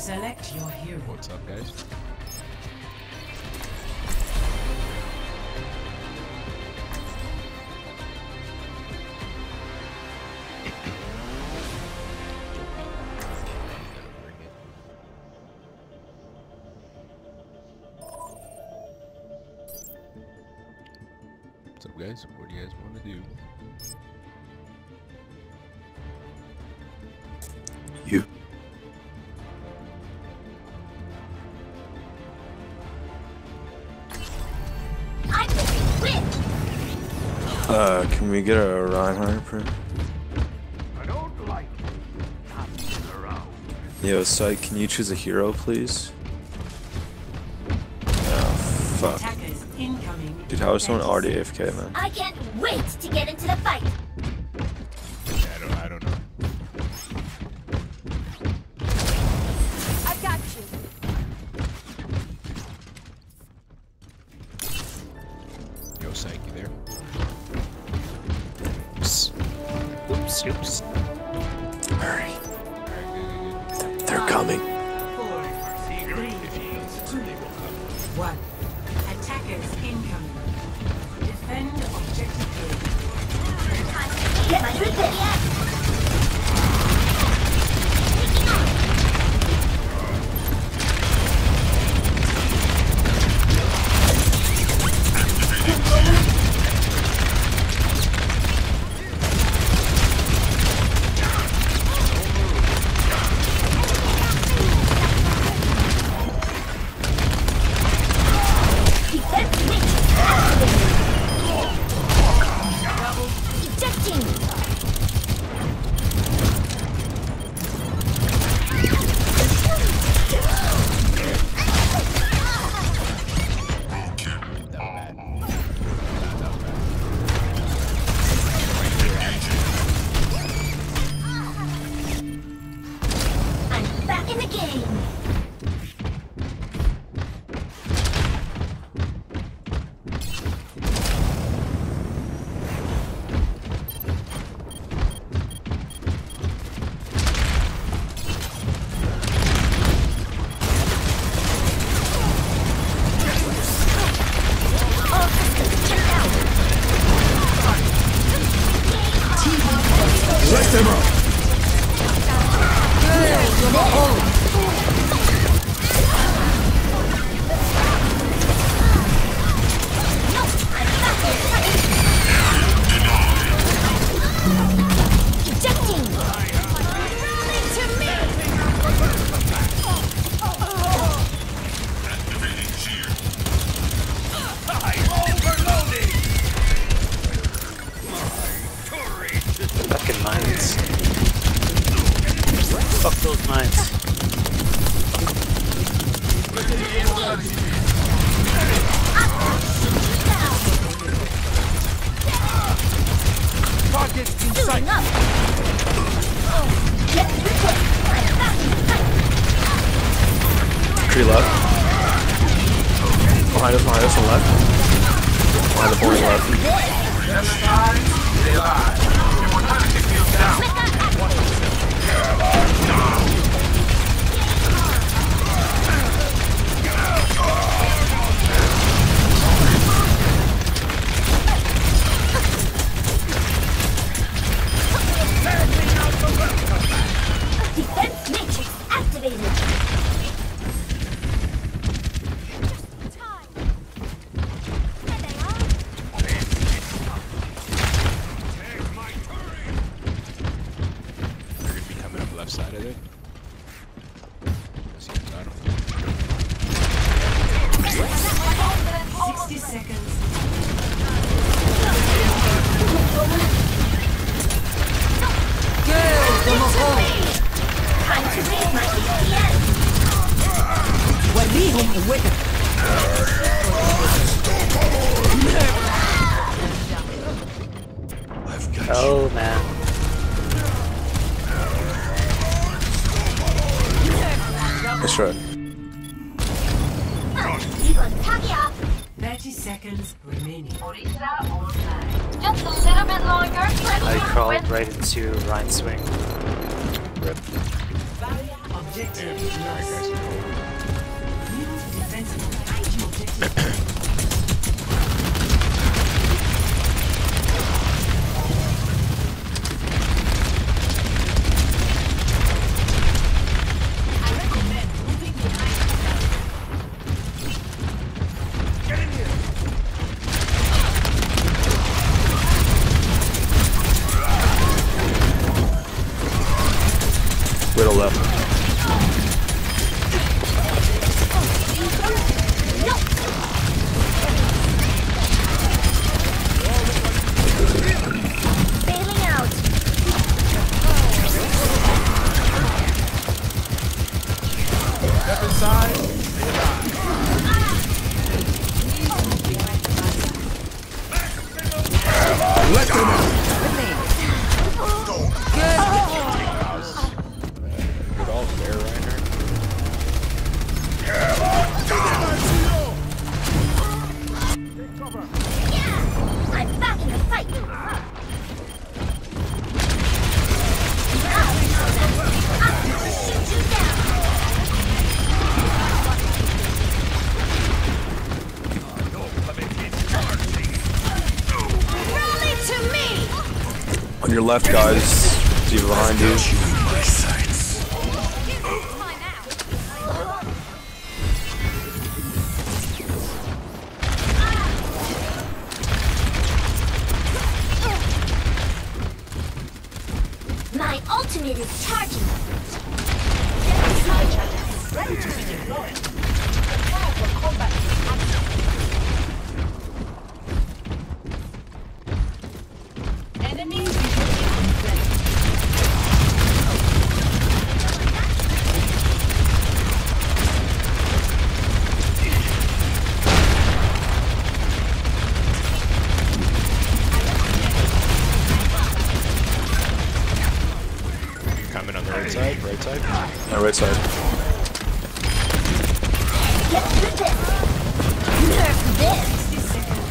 Select your hero. What's up, guys? What's up, guys? What do you guys want to do? You. Can we get a Reinhardt print? I don't like around. Yo, Syke, can you choose a hero, please? Oh, fuck. Attackers incoming. Dude, how is someone already AFK, man? I can't wait to get into the fight. I don't know. I got you. Yo, Psyche, you there? Oops. Hurry. Alright, good. They're coming. 4, 3, 2, 1. Attackers incoming. Defend objective A. Get my drink ready. Fuck those mines. Targets in sight. Tree left. Behind us on the left. Behind the point left. Defense matrix activated. They're gonna be coming up left side of it. Let's see what's on. 60 seconds. Time to raise my EPS. وليهم قوتك. Oh man. Nice try. 이건 타기야. 30 seconds remaining. Just a little bit longer. I crawled right into Ryan's swing. Rip. Barrier Objective Alright, lost. guys. New defensive objective. Widow left. Bailing out. Step inside. Let them out. Good all there, Reiner. I'm back in the fight. Shoot you down. Rally to me. On your left, guys. D.Va behind you. My ultimate is charging. Ready to be deployed. Prepare for combat. Enemies Coming on the right side, right side. On right side. Get to this. Nerf this. 60 seconds.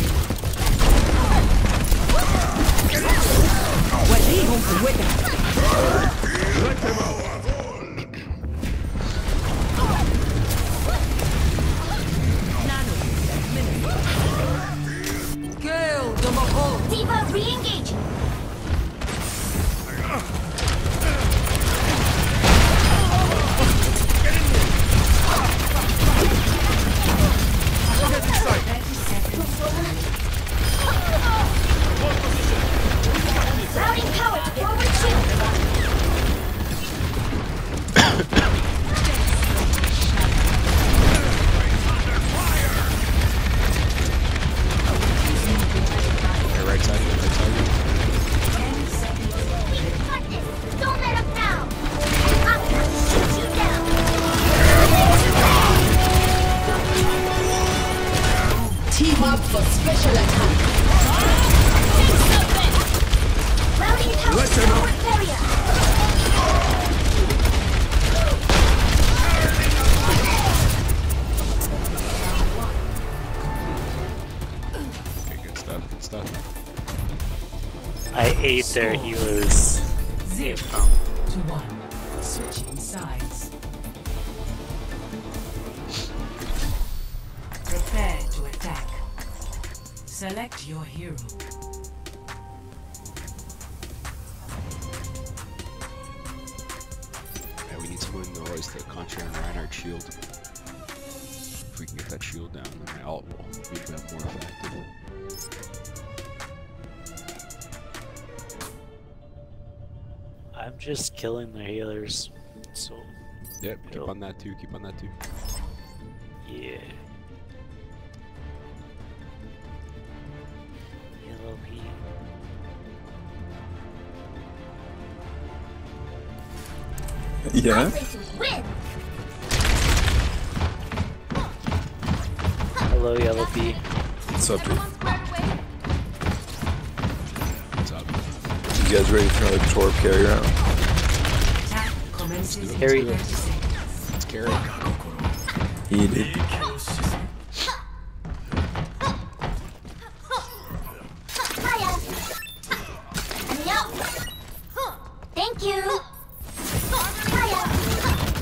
D.Va re-engaging. Routing power to forward shield. Yeah, right side, right side. We got this. Don't let up now. I'm gonna shoot you down. Team up for special attack. Routing power to forward barrier. Okay, good stuff, good stuff. I ate their healers. 0 Oh. to 1. Switching sides. Prepare to attack. Select your hero. Yeah, we need someone in the noise to concentrate on Reinhardt's shield. If we can get that shield down, then my ult will be a bit more effective. I'm just killing their healers. So, Yep, keep on that too, keep on that too. yeah. Yellow heat. Yeah. Racers win. Hello, Yellow Bee. What's up, dude? What's up? You guys ready for another torp carry round? Attack commences in Harry. 30 seconds. Let's carry. He did. Hiya. Yup. Thank you. Hiya.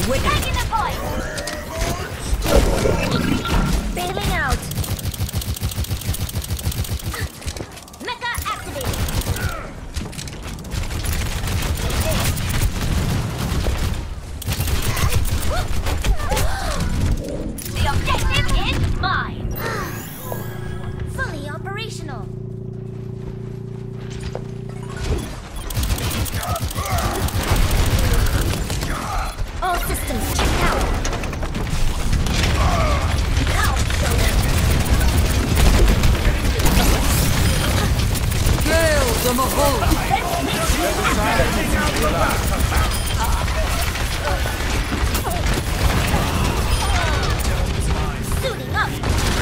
Taking the point! Bailing out! Mecha activated! The objective is mine! Fully operational! All systems checked out! Now show them! Suiting up!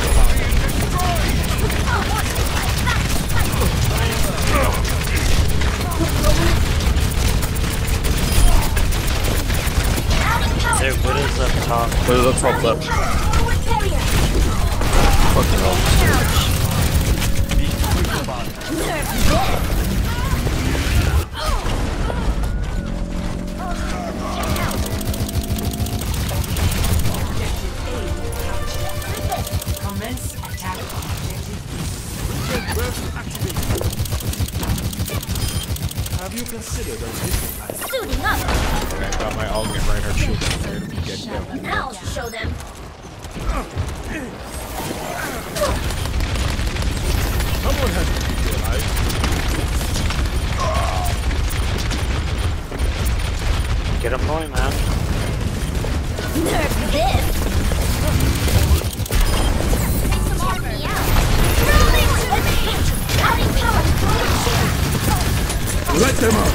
There, Widow's up top. Where's the top left? Forward barrier! Fucking hell. Nerve this! Commence attack objective. Have you considered a different life? Suiting up! Okay, I got my alternate Reinhardt shield down there to be dead now. Now show them! Someone has to be alive. Get him going, man. Nerve this! Take some armor out! Rolling with the hit! Adding power! Let them out!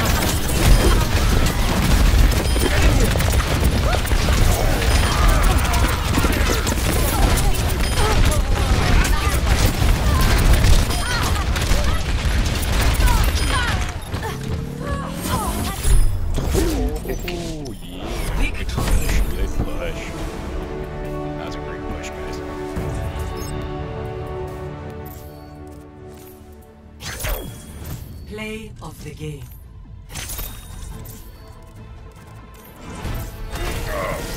Oh yeah. Good push. That was a great push, guys. Play of the game.